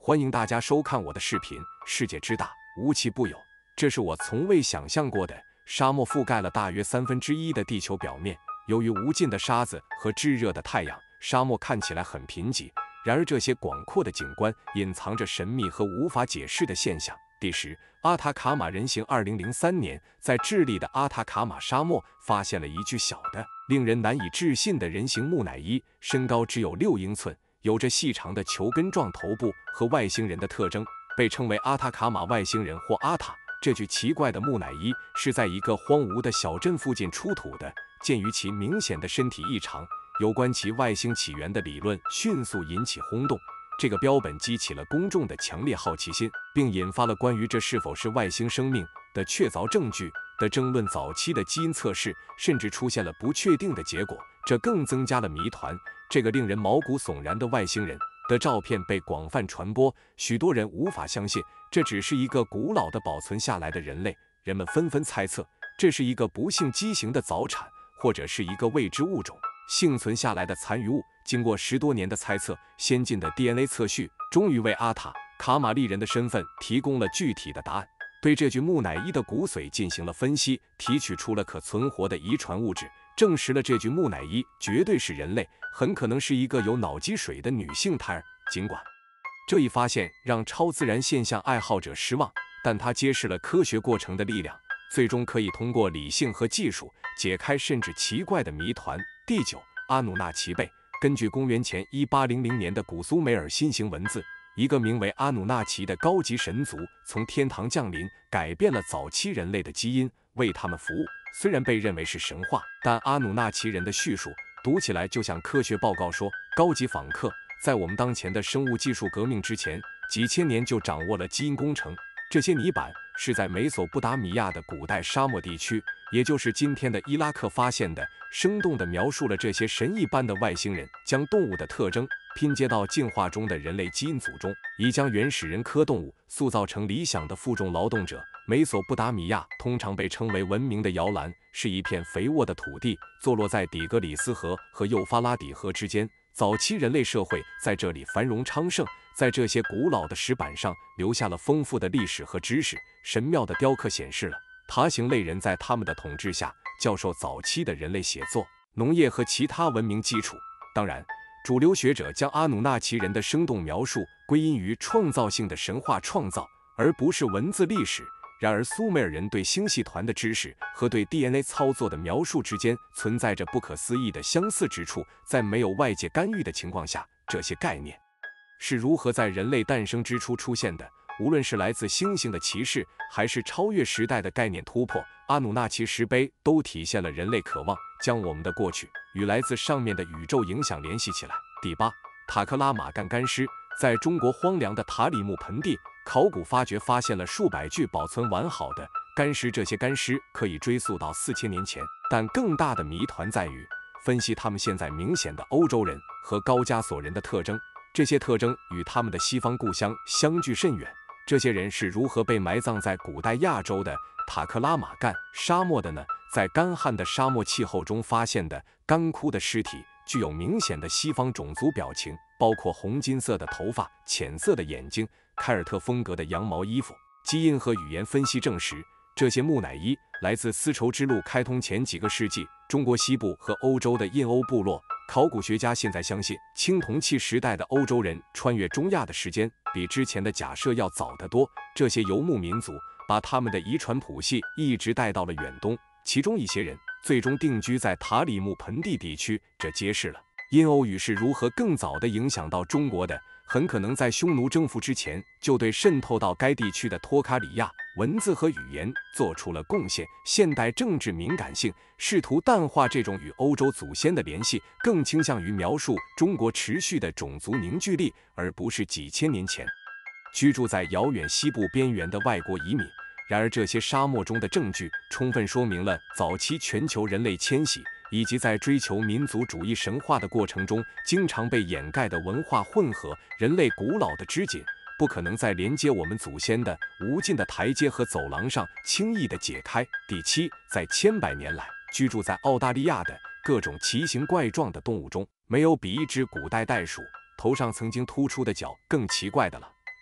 欢迎大家收看我的视频。世界之大，无奇不有，这是我从未想象过的。沙漠覆盖了大约1/3的地球表面，由于无尽的沙子和炙热的太阳，沙漠看起来很贫瘠。然而，这些广阔的景观隐藏着神秘和无法解释的现象。第10，阿塔卡马人形。2003年，在智利的阿塔卡马沙漠发现了一具小的、令人难以置信的人形木乃伊，身高只有6英寸，有着细长的球根状头部和外星人的特征，被称为阿塔卡马外星人或阿塔。这具奇怪的木乃伊是在一个荒芜的小镇附近出土的。鉴于其明显的身体异常，有关其外星起源的理论迅速引起轰动。这个标本激起了公众的强烈好奇心，并引发了关于这是否是外星生命的确凿证据的争论。早期的基因测试甚至出现了不确定的结果，这更增加了谜团。这个令人毛骨悚然的外星人的照片被广泛传播，许多人无法相信这只是一个古老的保存下来的人类。人们纷纷猜测，这是一个不幸畸形的早产，或者是一个未知物种幸存下来的残余物。经过10多年的猜测，先进的 DNA 测序终于为阿塔卡马利人的身份提供了具体的答案。对这具木乃伊的骨髓进行了分析，提取出了可存活的遗传物质，证实了这具木乃伊绝对是人类，很可能是一个有脑积水的女性胎儿。尽管这一发现让超自然现象爱好者失望，但它揭示了科学过程的力量，最终可以通过理性和技术解开甚至奇怪的谜团。第9，阿努纳奇贝。根据公元前1800年的古苏美尔新型文字，一个名为阿努纳奇的高级神族从天堂降临，改变了早期人类的基因，为他们服务。虽然被认为是神话，但阿努纳奇人的叙述读起来就像科学报告说，高级访客在我们当前的生物技术革命之前几千年就掌握了基因工程。这些泥板是在美索不达米亚的古代沙漠地区，也就是今天的伊拉克发现的，生动地描述了这些神一般的外星人将动物的特征拼接到进化中的人类基因组中，以将原始人科动物塑造成理想的负重劳动者。美索不达米亚通常被称为文明的摇篮，是一片肥沃的土地，坐落在底格里斯河和幼发拉底河之间。早期人类社会在这里繁荣昌盛，在这些古老的石板上留下了丰富的历史和知识。神庙的雕刻显示了爬行类人在他们的统治下教授早期的人类写作、农业和其他文明基础。当然，主流学者将阿努纳奇人的生动描述归因于创造性的神话创造，而不是文字历史。然而，苏美尔人对星系团的知识和对 DNA 操作的描述之间存在着不可思议的相似之处。在没有外界干预的情况下，这些概念是如何在人类诞生之初出现的？无论是来自星星的骑士，还是超越时代的概念突破，阿努纳奇石碑都体现了人类渴望将我们的过去与来自上面的宇宙影响联系起来。第8，塔克拉玛干干尸。在中国荒凉的塔里木盆地，考古发掘发现了数百具保存完好的干尸，这些干尸可以追溯到4000年前。但更大的谜团在于分析他们现在明显的欧洲人和高加索人的特征，这些特征与他们的西方故乡相距甚远。这些人是如何被埋葬在古代亚洲的塔克拉玛干沙漠的呢？在干旱的沙漠气候中发现的干枯的尸体具有明显的西方种族表情，包括红金色的头发、浅色的眼睛、凯尔特风格的羊毛衣服。基因和语言分析证实，这些木乃伊来自丝绸之路开通前几个世纪中国西部和欧洲的印欧部落。考古学家现在相信，青铜器时代的欧洲人穿越中亚的时间比之前的假设要早得多。这些游牧民族把他们的遗传谱系一直带到了远东，其中一些人最终定居在塔里木盆地地区，这揭示了印欧语是如何更早地影响到中国的。很可能在匈奴征服之前就对渗透到该地区的托卡里亚文字和语言做出了贡献。现代政治敏感性试图淡化这种与欧洲祖先的联系，更倾向于描述中国持续的种族凝聚力，而不是几千年前居住在遥远西部边缘的外国移民。然而，这些沙漠中的证据充分说明了早期全球人类迁徙以及在追求民族主义神话的过程中经常被掩盖的文化混合。人类古老的肢解不可能在连接我们祖先的无尽的台阶和走廊上轻易地解开。第7，在千百年来居住在澳大利亚的各种奇形怪状的动物中，没有比一只古代袋鼠头上曾经突出的角更奇怪的了。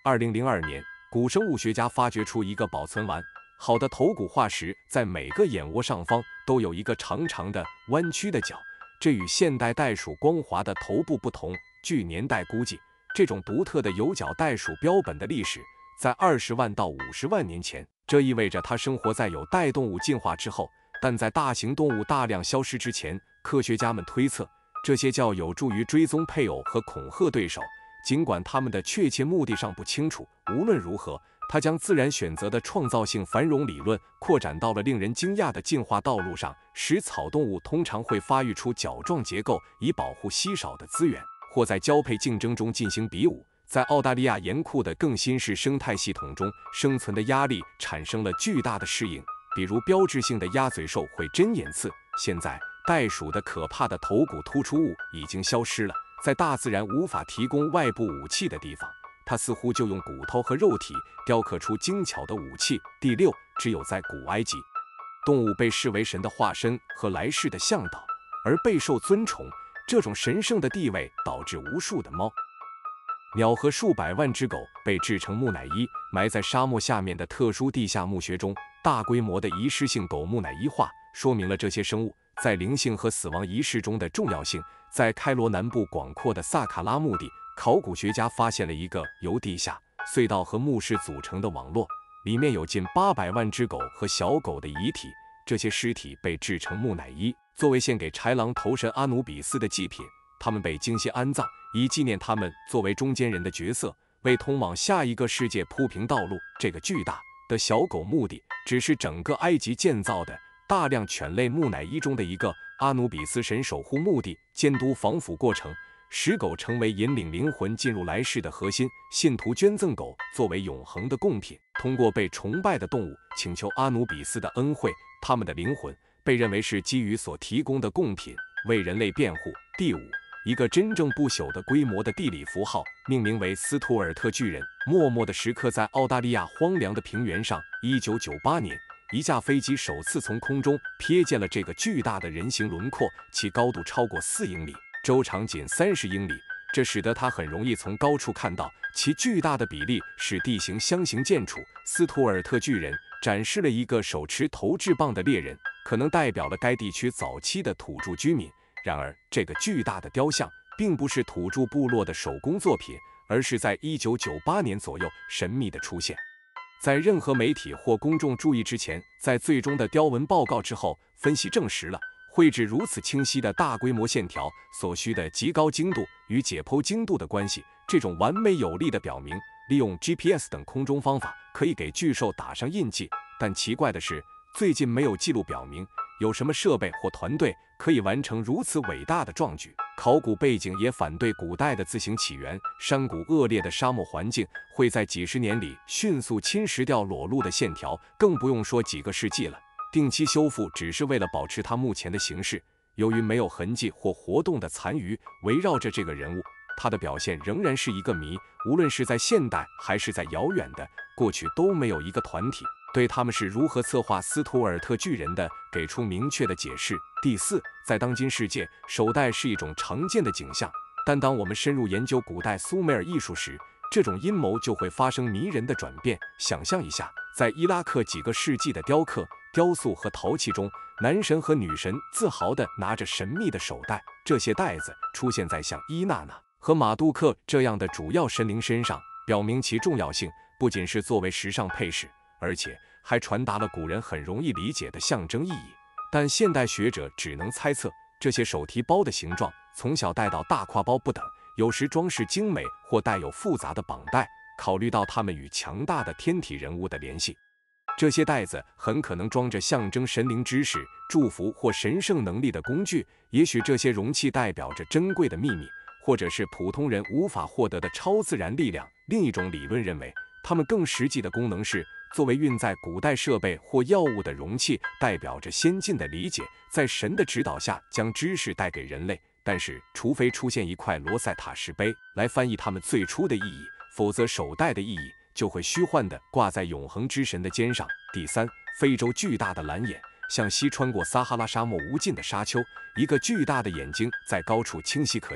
2002年，古生物学家发掘出一个保存完好的头骨化石，在每个眼窝上方都有一个长长的弯曲的角，这与现代袋鼠光滑的头部不同。据年代估计，这种独特的有角袋鼠标本的历史在20万到50万年前，这意味着它生活在有袋动物进化之后。但在大型动物大量消失之前，科学家们推测这些较有助于追踪配偶和恐吓对手。尽管他们的确切目的尚不清楚，无论如何，它将自然选择的创造性繁荣理论扩展到了令人惊讶的进化道路上，使草动物通常会发育出角状结构以保护稀少的资源，或在交配竞争中进行比武。在澳大利亚严酷的更新式生态系统中，生存的压力产生了巨大的适应。比如标志性的鸭嘴兽会针眼刺。现在，袋鼠的可怕的头骨突出物已经消失了。在大自然无法提供外部武器的地方，它似乎就用骨头和肉体雕刻出精巧的武器。第六，只有在古埃及，动物被视为神的化身和来世的向导，而备受尊崇。这种神圣的地位导致无数的猫、鸟和数百万只狗被制成木乃伊，埋在沙漠下面的特殊地下墓穴中。大规模的仪式性狗木乃伊化说明了这些生物在灵性和死亡仪式中的重要性。在开罗南部广阔的萨卡拉墓地，考古学家发现了一个由地下隧道和墓室组成的网络，里面有近800万只狗和小狗的遗体。这些尸体被制成木乃伊，作为献给豺狼头神阿努比斯的祭品。他们被精心安葬，以纪念他们作为中间人的角色，为通往下一个世界铺平道路。这个巨大的小狗墓地只是整个埃及建造的大量犬类木乃伊中的一个。阿努比斯神守护墓地，监督防腐过程，使狗成为引领灵魂进入来世的核心。信徒捐赠狗作为永恒的贡品，通过被崇拜的动物请求阿努比斯的恩惠。他们的灵魂被认为是基于所提供的贡品为人类辩护。第五，一个真正不朽的规模的地理符号，命名为斯图尔特巨人，默默地时刻在澳大利亚荒凉的平原上。1998年，一架飞机首次从空中瞥见了这个巨大的人形轮廓，其高度超过4英里，周长仅30英里，这使得它很容易从高处看到。其巨大的比例使地形相形见绌。斯图尔特巨人展示了一个手持投掷棒的猎人，可能代表了该地区早期的土著居民。然而，这个巨大的雕像并不是土著部落的手工作品，而是在1998年左右神秘的出现在任何媒体或公众注意之前。在最终的雕纹报告之后，分析证实了绘制如此清晰的大规模线条所需的极高精度与解剖精度的关系。这种完美有力的表明，利用 GPS 等空中方法可以给巨兽打上印记。但奇怪的是，最近没有记录表明有什么设备或团队可以完成如此伟大的壮举。考古背景也反对古代的自行起源。山谷恶劣的沙漠环境会在几十年里迅速侵蚀掉裸露的线条，更不用说几个世纪了。定期修复只是为了保持它目前的形式。由于没有痕迹或活动的残余围绕着这个人物，他的表现仍然是一个谜。无论是在现代还是在遥远的过去，都没有一个团体对他们是如何策划斯图尔特巨人的给出明确的解释。第四，在当今世界，手袋是一种常见的景象，但当我们深入研究古代苏美尔艺术时，这种阴谋就会发生迷人的转变。想象一下，在伊拉克几个世纪的雕刻、雕塑和陶器中，男神和女神自豪地拿着神秘的手袋，这些袋子出现在像伊娜娜和马杜克这样的主要神灵身上，表明其重要性不仅是作为时尚配饰，而且还传达了古人很容易理解的象征意义。但现代学者只能猜测，这些手提包的形状从小带到大挎包不等，有时装饰精美或带有复杂的绑带。考虑到它们与强大的天体人物的联系，这些袋子很可能装着象征神灵知识、祝福或神圣能力的工具。也许这些容器代表着珍贵的秘密，或者是普通人无法获得的超自然力量。另一种理论认为，它们更实际的功能是作为运载古代设备或药物的容器，代表着先进的理解，在神的指导下将知识带给人类。但是，除非出现一块罗塞塔石碑来翻译它们最初的意义，否则手袋的意义就会虚幻地挂在永恒之神的肩上。第三，非洲巨大的蓝眼向西穿过撒哈拉沙漠无尽的沙丘，一个巨大的眼睛在高处清晰可见。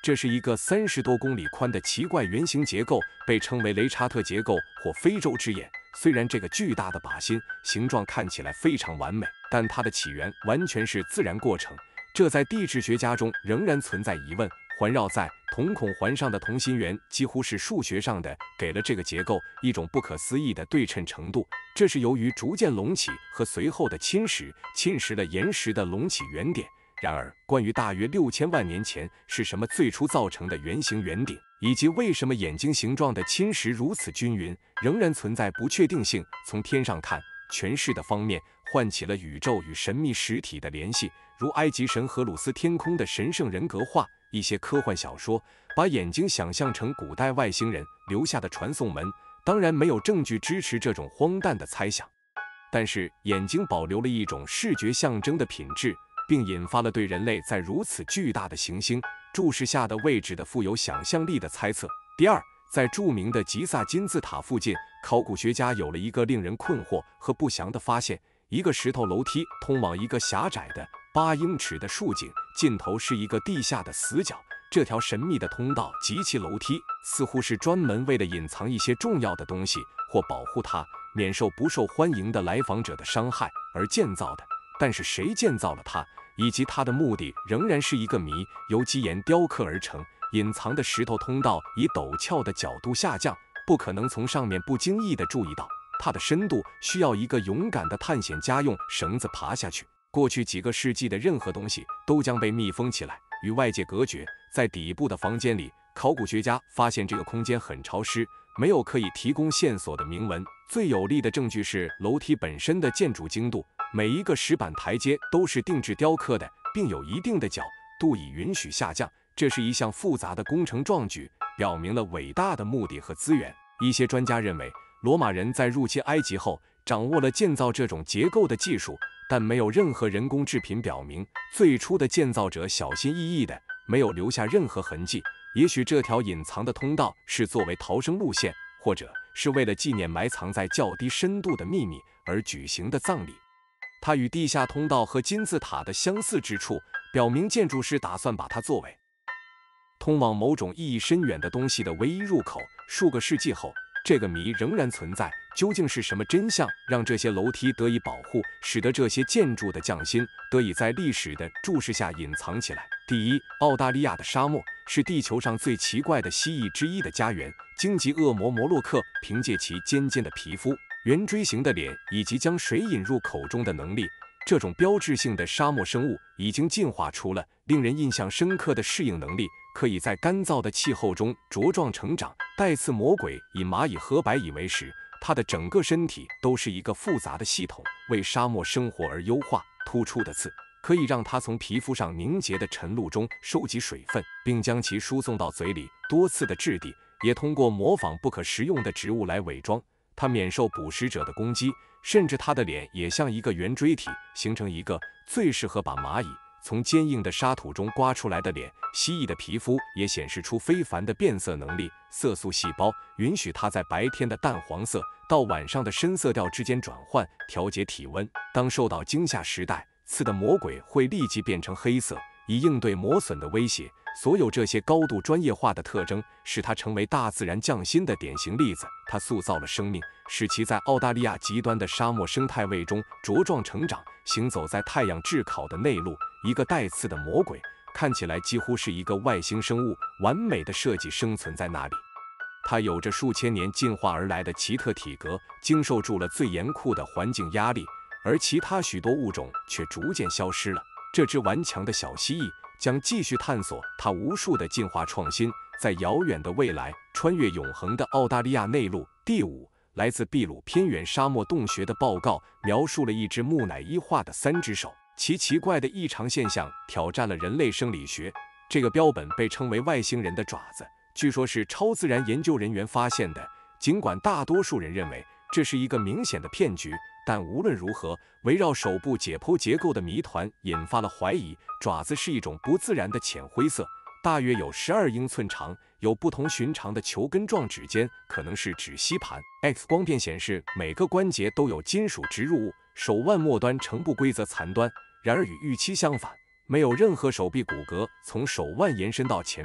这是一个30多公里宽的奇怪圆形结构，被称为雷查特结构或非洲之眼。虽然这个巨大的靶心形状看起来非常完美，但它的起源完全是自然过程，这在地质学家中仍然存在疑问。环绕在瞳孔环上的同心圆几乎是数学上的，给了这个结构一种不可思议的对称程度。这是由于逐渐隆起和随后的侵蚀了岩石的隆起原点。然而，关于大约6000万年前是什么最初造成的圆形圆顶，以及为什么眼睛形状的侵蚀如此均匀，仍然存在不确定性。从天上看，诠释的方面唤起了宇宙与神秘实体的联系，如埃及神荷鲁斯天空的神圣人格化。一些科幻小说把眼睛想象成古代外星人留下的传送门，当然没有证据支持这种荒诞的猜想。但是眼睛保留了一种视觉象征的品质，并引发了对人类在如此巨大的行星注视下的位置的富有想象力的猜测。第二，在著名的吉萨金字塔附近，考古学家有了一个令人困惑和不祥的发现：一个石头楼梯通往一个狭窄的8英尺的竖井，尽头是一个地下的死角。这条神秘的通道及其楼梯似乎是专门为了隐藏一些重要的东西，或保护它免受不受欢迎的来访者的伤害而建造的。但是谁建造了它，以及它的目的仍然是一个谜。由基岩雕刻而成，隐藏的石头通道以陡峭的角度下降，不可能从上面不经意地注意到它的深度，需要一个勇敢的探险家用绳子爬下去。过去几个世纪的任何东西都将被密封起来，与外界隔绝。在底部的房间里，考古学家发现这个空间很潮湿，没有可以提供线索的铭文。最有力的证据是楼梯本身的建筑精度，每一个石板台阶都是定制雕刻的，并有一定的角度以允许下降。这是一项复杂的工程壮举，表明了伟大的目的和资源。一些专家认为，罗马人在入侵埃及后掌握了建造这种结构的技术，但没有任何人工制品表明最初的建造者小心翼翼的没有留下任何痕迹。也许这条隐藏的通道是作为逃生路线，或者是为了纪念埋藏在较低深度的秘密而举行的葬礼。它与地下通道和金字塔的相似之处，表明建筑师打算把它作为通往某种意义深远的东西的唯一入口。数个世纪后，这个谜仍然存在，究竟是什么真相让这些楼梯得以保护，使得这些建筑的匠心得以在历史的注视下隐藏起来？第一，澳大利亚的沙漠是地球上最奇怪的蜥蜴之一的家园。荆棘恶魔摩洛克凭借其尖尖的皮肤、圆锥形的脸以及将水引入口中的能力，这种标志性的沙漠生物已经进化出了令人印象深刻的适应能力，可以在干燥的气候中茁壮成长。带刺魔鬼以蚂蚁和白蚁为食，它的整个身体都是一个复杂的系统，为沙漠生活而优化。突出的刺可以让它从皮肤上凝结的晨露中收集水分，并将其输送到嘴里。多刺的质地也通过模仿不可食用的植物来伪装，它免受捕食者的攻击。甚至它的脸也像一个圆锥体，形成一个最适合把蚂蚁从坚硬的沙土中刮出来的脸。蜥蜴的皮肤也显示出非凡的变色能力，色素细胞允许它在白天的淡黄色到晚上的深色调之间转换，调节体温。当受到惊吓时，带刺的魔鬼会立即变成黑色，以应对磨损的威胁。所有这些高度专业化的特征使它成为大自然匠心的典型例子。它塑造了生命，使其在澳大利亚极端的沙漠生态位中茁壮成长。行走在太阳炙烤的内陆，一个带刺的魔鬼看起来几乎是一个外星生物，完美的设计生存在那里。它有着数千年进化而来的奇特体格，经受住了最严酷的环境压力，而其他许多物种却逐渐消失了。这只顽强的小蜥蜴将继续探索它无数的进化创新，在遥远的未来穿越永恒的澳大利亚内陆。第五，来自秘鲁偏远沙漠洞穴的报告描述了一只木乃伊化的3只手，其奇怪的异常现象挑战了人类生理学。这个标本被称为外星人的爪子，据说是超自然研究人员发现的。尽管大多数人认为这是一个明显的骗局，但无论如何，围绕手部解剖结构的谜团引发了怀疑。爪子是一种不自然的浅灰色，大约有12英寸长，有不同寻常的球根状指尖，可能是指吸盘。X 光片显示每个关节都有金属植入物，手腕末端呈不规则残端。然而与预期相反，没有任何手臂骨骼从手腕延伸到前臂，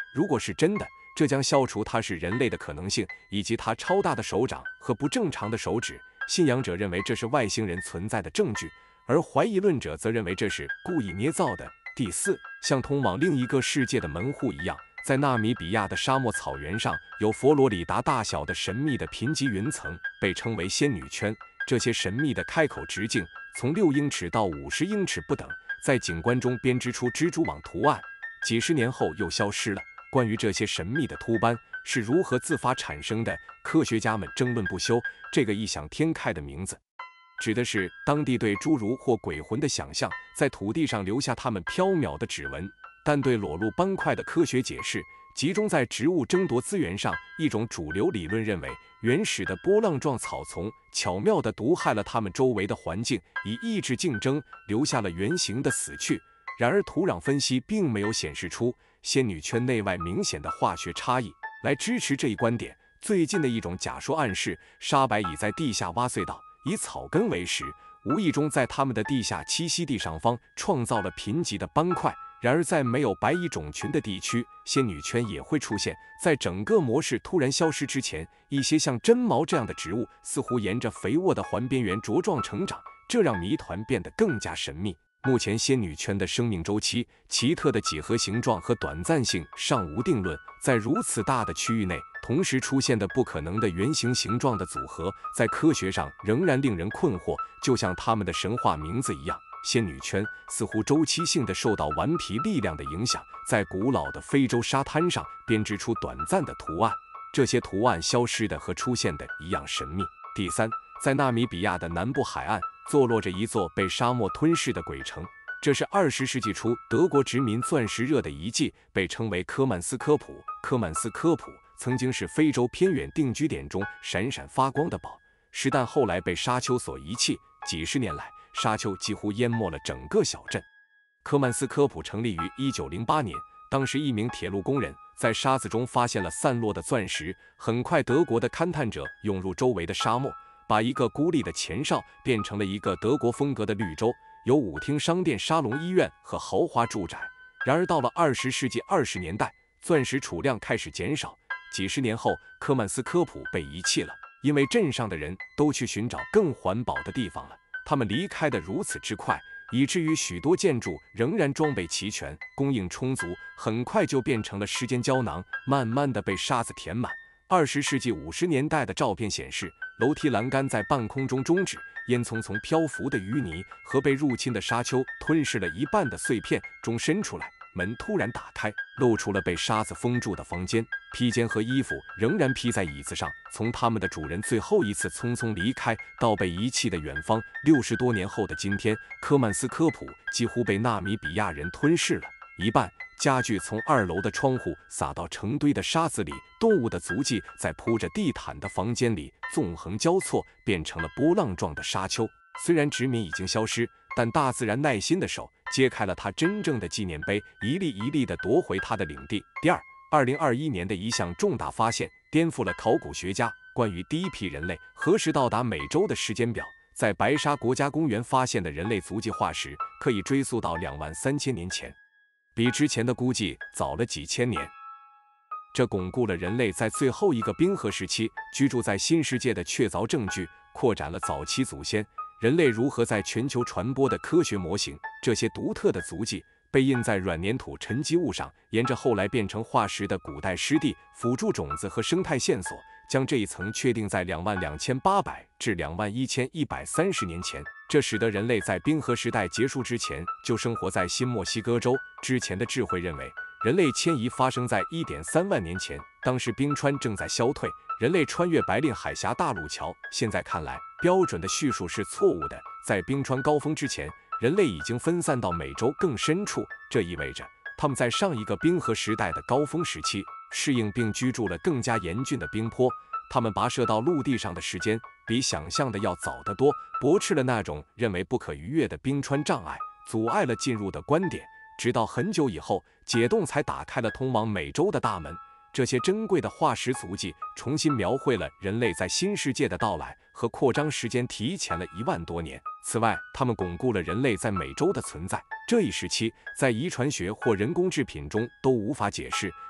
如果是真的，这将消除它是人类的可能性，以及它超大的手掌和不正常的手指。信仰者认为这是外星人存在的证据，而怀疑论者则认为这是故意捏造的。第四，像通往另一个世界的门户一样，在纳米比亚的沙漠草原上，有佛罗里达大小的神秘的贫瘠云层，被称为仙女圈。这些神秘的开口直径从6英尺到50英尺不等，在景观中编织出蜘蛛网图案，几十年后又消失了。关于这些神秘的凸斑是如何自发产生的，科学家们争论不休。这个异想天开的名字指的是当地对侏儒或鬼魂的想象，在土地上留下他们飘渺的指纹。但对裸露斑块的科学解释集中在植物争夺资源上。一种主流理论认为，原始的波浪状草丛巧妙地毒害了它们周围的环境，以抑制竞争，留下了圆形的死去。然而，土壤分析并没有显示出仙女圈内外明显的化学差异。来支持这一观点，最近的一种假说暗示，沙白蚁在地下挖隧道，以草根为食，无意中在它们的地下栖息地上方创造了贫瘠的斑块。然而，在没有白蚁种群的地区，仙女圈也会出现。在整个模式突然消失之前，一些像针毛这样的植物似乎沿着肥沃的环边缘茁壮成长，这让谜团变得更加神秘。目前，仙女圈的生命周期、奇特的几何形状和短暂性尚无定论。在如此大的区域内，同时出现的不可能的圆形形状的组合，在科学上仍然令人困惑，就像它们的神话名字一样。仙女圈似乎周期性地受到顽皮力量的影响，在古老的非洲沙滩上编织出短暂的图案，这些图案消失的和出现的一样神秘。第三，在纳米比亚的南部海岸坐落着一座被沙漠吞噬的鬼城，这是20世纪初德国殖民钻石热的遗迹，被称为科曼斯科普。科曼斯科普曾经是非洲偏远定居点中闪闪发光的宝石，但后来被沙丘所遗弃。几十年来，沙丘几乎淹没了整个小镇。科曼斯科普成立于1908年，当时一名铁路工人在沙子中发现了散落的钻石。很快，德国的勘探者涌入周围的沙漠，把一个孤立的前哨变成了一个德国风格的绿洲，有舞厅、商店、沙龙、医院和豪华住宅。然而，到了20世纪20年代，钻石储量开始减少。几十年后，科曼斯科普被遗弃了，因为镇上的人都去寻找更环保的地方了。他们离开得如此之快，以至于许多建筑仍然装备齐全，供应充足，很快就变成了时间胶囊，慢慢地被沙子填满。20世纪50年代的照片显示，楼梯栏杆在半空中终止，烟囱从漂浮的淤泥和被入侵的沙丘吞噬了一半的碎片中伸出来。门突然打开，露出了被沙子封住的房间，披肩和衣服仍然披在椅子上。从他们的主人最后一次匆匆离开到被遗弃的远方，60多年后的今天，科曼斯科普几乎被纳米比亚人吞噬了一半。家具从2楼的窗户洒到成堆的沙子里，动物的足迹在铺着地毯的房间里纵横交错，变成了波浪状的沙丘。虽然殖民已经消失，但大自然耐心的手揭开了它真正的纪念碑，一粒一粒地夺回它的领地。第二，2021年的一项重大发现颠覆了考古学家关于第一批人类何时到达美洲的时间表。在白沙国家公园发现的人类足迹化石可以追溯到23000年前，比之前的估计早了几千年。这巩固了人类在最后一个冰河时期居住在新世界的确凿证据，扩展了早期祖先人类如何在全球传播的科学模型。这些独特的足迹被印在软粘土沉积物上，沿着后来变成化石的古代湿地、辅助种子和生态线索，将这一层确定在22800至21130年前。这使得人类在冰河时代结束之前就生活在新墨西哥州。之前的智慧认为，人类迁移发生在1.3万年前，当时冰川正在消退，人类穿越白令海峡大陆桥。现在看来，标准的叙述是错误的。在冰川高峰之前，人类已经分散到美洲更深处，这意味着他们在上一个冰河时代的高峰时期适应并居住了更加严峻的冰坡。他们跋涉到陆地上的时间比想象的要早得多，驳斥了那种认为不可逾越的冰川障碍，阻碍了进入的观点。直到很久以后，解冻才打开了通往美洲的大门。这些珍贵的化石足迹重新描绘了人类在新世界的到来和扩张时间提前了1万多年。此外，他们巩固了人类在美洲的存在。这一时期在遗传学或人工制品中都无法解释，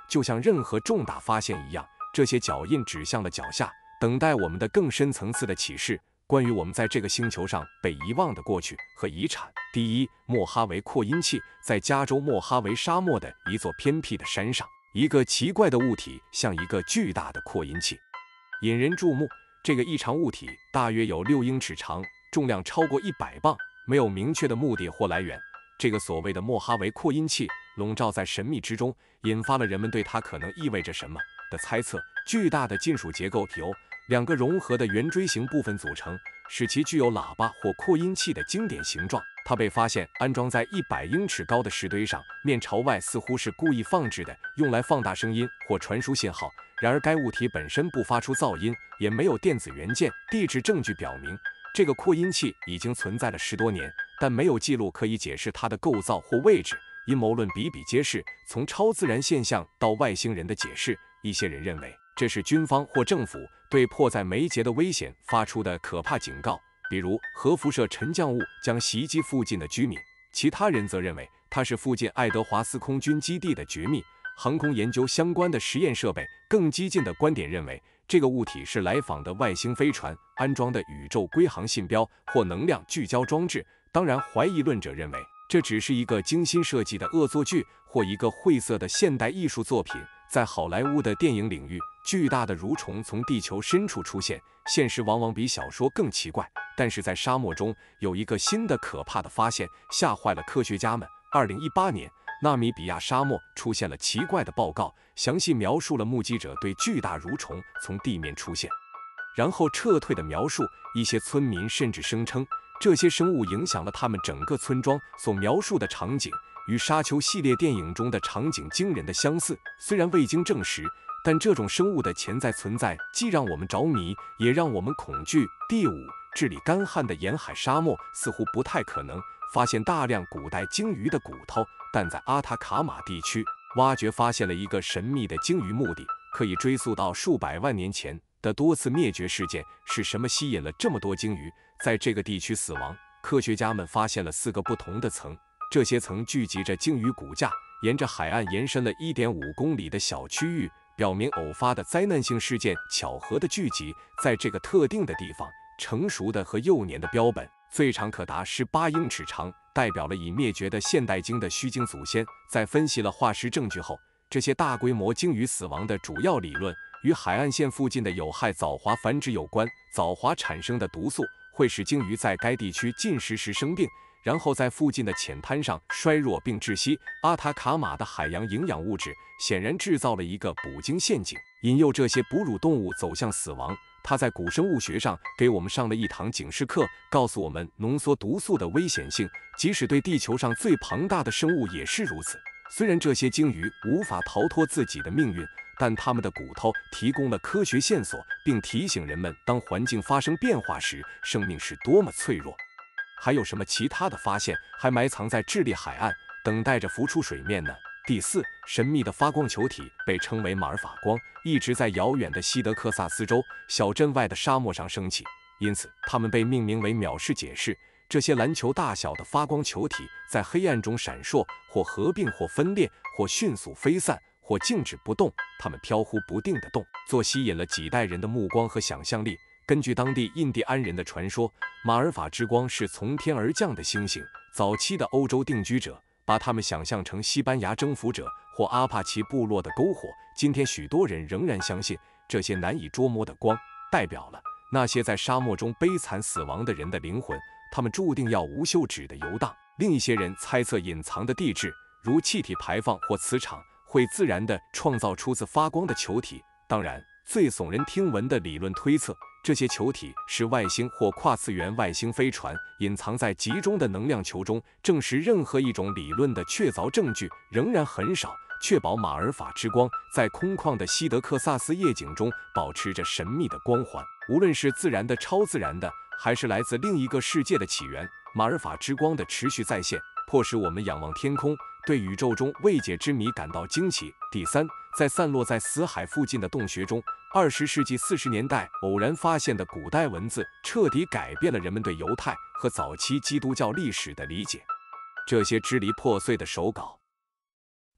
就像任何重大发现一样，这些脚印指向了脚下，等待我们的更深层次的启示，关于我们在这个星球上被遗忘的过去和遗产。第一，莫哈维扩音器。在加州莫哈维沙漠的一座偏僻的山上，一个奇怪的物体像一个巨大的扩音器，引人注目。这个异常物体大约有6英尺长，重量超过100磅，没有明确的目的或来源。这个所谓的莫哈维扩音器笼罩在神秘之中，引发了人们对它可能意味着什么的猜测。巨大的金属结构由2个融合的圆锥形部分组成，使其具有喇叭或扩音器的经典形状。它被发现安装在100英尺高的石堆上，面朝外，似乎是故意放置的，用来放大声音或传输信号。然而该物体本身不发出噪音，也没有电子元件。地质证据表明，这个扩音器已经存在了10多年，但没有记录可以解释它的构造或位置。阴谋论比比皆是，从超自然现象到外星人的解释。一些人认为这是军方或政府对迫在眉睫的危险发出的可怕警告，比如核辐射沉降物将袭击附近的居民。其他人则认为它是附近爱德华斯空军基地的绝密航空研究相关的实验设备。更激进的观点认为，这个物体是来访的外星飞船安装的宇宙归航信标或能量聚焦装置。当然，怀疑论者认为这只是一个精心设计的恶作剧或一个晦涩的现代艺术作品。在好莱坞的电影领域，巨大的蠕虫从地球深处出现，现实往往比小说更奇怪。但是在沙漠中有一个新的可怕的发现，吓坏了科学家们。2018年，纳米比亚沙漠出现了奇怪的报告，详细描述了目击者对巨大蠕虫从地面出现然后撤退的描述。一些村民甚至声称，这些生物影响了他们整个村庄。所描述的场景与沙丘系列电影中的场景惊人的相似，虽然未经证实，但这种生物的潜在存在既让我们着迷，也让我们恐惧。第五，治理干旱的沿海沙漠似乎不太可能。发现大量古代鲸鱼的骨头，但在阿塔卡马地区挖掘发现了一个神秘的鲸鱼墓地，可以追溯到数百万年前的多次灭绝事件。是什么吸引了这么多鲸鱼在这个地区死亡？科学家们发现了4个不同的层，这些层聚集着鲸鱼骨架，沿着海岸延伸了1.5公里的小区域，表明偶发的灾难性事件巧合的聚集在这个特定的地方。成熟的和幼年的标本最长可达18英尺长，代表了已灭绝的现代鲸的须鲸祖先。在分析了化石证据后，这些大规模鲸鱼死亡的主要理论与海岸线附近的有害藻华繁殖有关。藻华产生的毒素会使鲸鱼在该地区进食时生病，然后在附近的浅滩上衰弱并窒息。阿塔卡马的海洋营养物质显然制造了一个捕鲸陷阱，引诱这些哺乳动物走向死亡。他在古生物学上给我们上了一堂警示课，告诉我们浓缩毒素的危险性，即使对地球上最庞大的生物也是如此。虽然这些鲸鱼无法逃脱自己的命运，但它们的骨头提供了科学线索，并提醒人们当环境发生变化时，生命是多么脆弱。还有什么其他的发现还埋藏在智利海岸，等待着浮出水面呢？第四，神秘的发光球体被称为马尔法光，一直在遥远的西德克萨斯州小镇外的沙漠上升起，因此它们被命名为藐视解释。这些篮球大小的发光球体在黑暗中闪烁，或合并，或分裂，或迅速飞散，或静止不动。它们飘忽不定的动作吸引了几代人的目光和想象力。根据当地印第安人的传说，马尔法之光是从天而降的星星。早期的欧洲定居者把他们想象成西班牙征服者或阿帕奇部落的篝火。今天许多人仍然相信，这些难以捉摸的光代表了那些在沙漠中悲惨死亡的人的灵魂，他们注定要无休止地游荡。另一些人猜测，隐藏的地质，如气体排放或磁场，会自然地创造出自发光的球体。当然，最耸人听闻的理论推测，这些球体是外星或跨次元外星飞船隐藏在集中的能量球中。证实任何一种理论的确凿证据仍然很少，确保马尔法之光在空旷的西德克萨斯夜景中保持着神秘的光环。无论是自然的、超自然的，还是来自另一个世界的起源，马尔法之光的持续再现，迫使我们仰望天空，对宇宙中未解之谜感到惊奇。第三，在散落在死海附近的洞穴中，20世纪40年代偶然发现的古代文字，彻底改变了人们对犹太和早期基督教历史的理解。这些支离破碎的手稿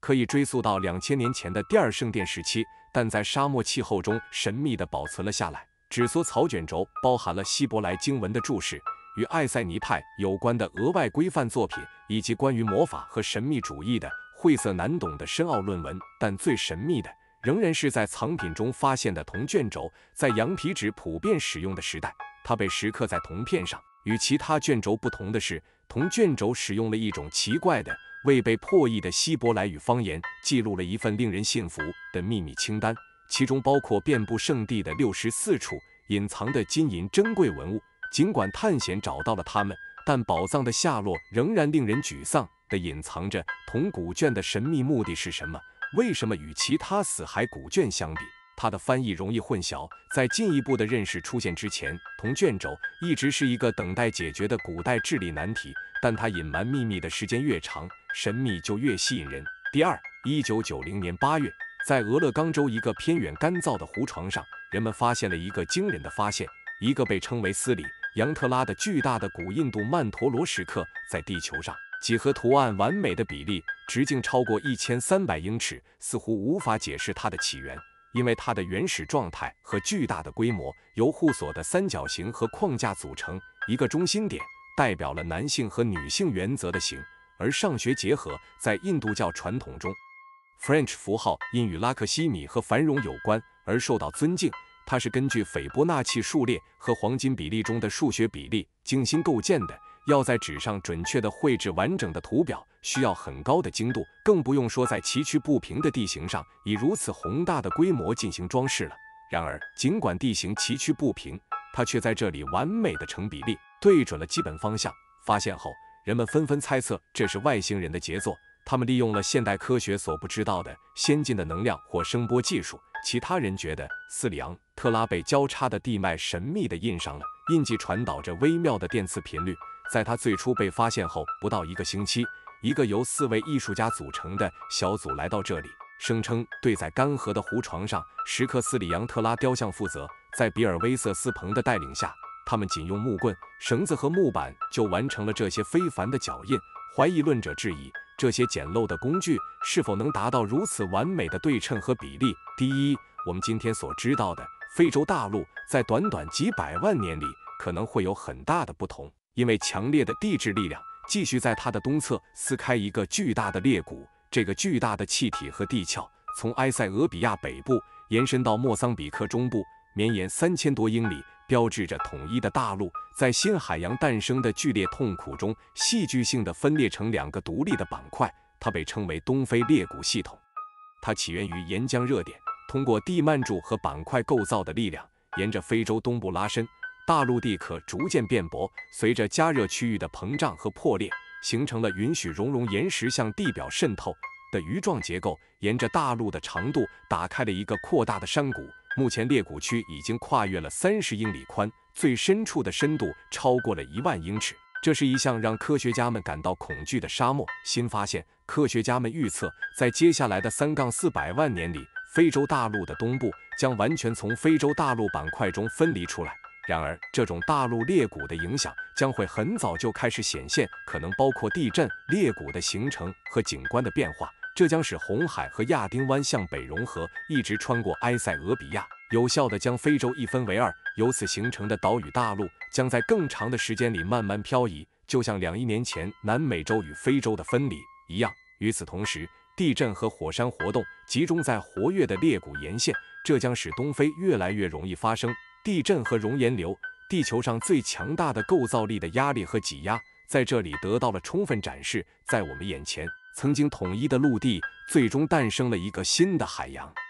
可以追溯到2000年前的第二圣殿时期，但在沙漠气候中神秘地保存了下来。纸梭草卷轴包含了希伯来经文的注释，与艾塞尼派有关的额外规范作品，以及关于魔法和神秘主义的晦涩难懂的深奥论文。但最神秘的仍然是在藏品中发现的铜卷轴。在羊皮纸普遍使用的时代，它被蚀刻在铜片上。与其他卷轴不同的是，铜卷轴使用了一种奇怪的未被破译的希伯来语方言，记录了一份令人信服的秘密清单，其中包括遍布圣地的64处隐藏的金银珍贵文物。尽管探险找到了它们，但宝藏的下落仍然令人沮丧地隐藏着。铜古卷的神秘目的是什么？为什么与其他死骸古卷相比，它的翻译容易混淆？在进一步的认识出现之前，铜卷轴一直是一个等待解决的古代智力难题，但它隐瞒秘密的时间越长，神秘就越吸引人。第二，1990年8月，在俄勒冈州一个偏远干燥的湖床上，人们发现了一个惊人的发现：一个被称为斯里扬特拉的巨大的古印度曼陀罗石刻，在地球上几何图案完美的比例，直径超过1300英尺，似乎无法解释它的起源，因为它的原始状态和巨大的规模由互锁的三角形和框架组成，一个中心点代表了男性和女性原则的形，而上学结合在印度教传统中 ，French 符号因与拉克西米和繁荣有关而受到尊敬。它是根据斐波那契数列和黄金比例中的数学比例精心构建的。要在纸上准确地绘制完整的图表，需要很高的精度，更不用说在崎岖不平的地形上以如此宏大的规模进行装饰了。然而，尽管地形崎岖不平，它却在这里完美的成比例，对准了基本方向。发现后，人们纷纷猜测这是外星人的杰作，他们利用了现代科学所不知道的先进的能量或声波技术。其他人觉得斯里昂特拉被交叉的地脉神秘地印上了，印记传导着微妙的电磁频率。在它最初被发现后不到1个星期，一个由4位艺术家组成的小组来到这里，声称对在干涸的湖床上石刻斯里扬特拉雕像负责。在比尔威瑟斯彭的带领下，他们仅用木棍、绳子和木板就完成了这些非凡的脚印。怀疑论者质疑这些简陋的工具是否能达到如此完美的对称和比例。第一，我们今天所知道的非洲大陆在短短几百万年里可能会有很大的不同，因为强烈的地质力量继续在它的东侧撕开一个巨大的裂谷。这个巨大的气体和地壳从埃塞俄比亚北部延伸到莫桑比克中部，绵延3000多英里，标志着统一的大陆在新海洋诞生的剧烈痛苦中戏剧性地分裂成2个独立的板块，它被称为东非裂谷系统。它起源于岩浆热点，通过地幔柱和板块构造的力量，沿着非洲东部拉伸。大陆地壳逐渐变薄，随着加热区域的膨胀和破裂，形成了允许熔融岩石向地表渗透的鱼状结构，沿着大陆的长度打开了一个扩大的山谷。目前裂谷区已经跨越了30英里宽，最深处的深度超过了1万英尺。这是一项让科学家们感到恐惧的沙漠新发现。科学家们预测，在接下来的3-400万年里，非洲大陆的东部将完全从非洲大陆板块中分离出来。然而，这种大陆裂谷的影响将会很早就开始显现，可能包括地震、裂谷的形成和景观的变化。这将使红海和亚丁湾向北融合，一直穿过埃塞俄比亚，有效地将非洲一分为2。由此形成的岛屿大陆将在更长的时间里慢慢漂移，就像2亿年前南美洲与非洲的分离一样。与此同时，地震和火山活动集中在活跃的裂谷沿线，这将使东非越来越容易发生地震和熔岩流。地球上最强大的构造力的压力和挤压在这里得到了充分展示。在我们眼前，曾经统一的陆地最终诞生了一个新的海洋。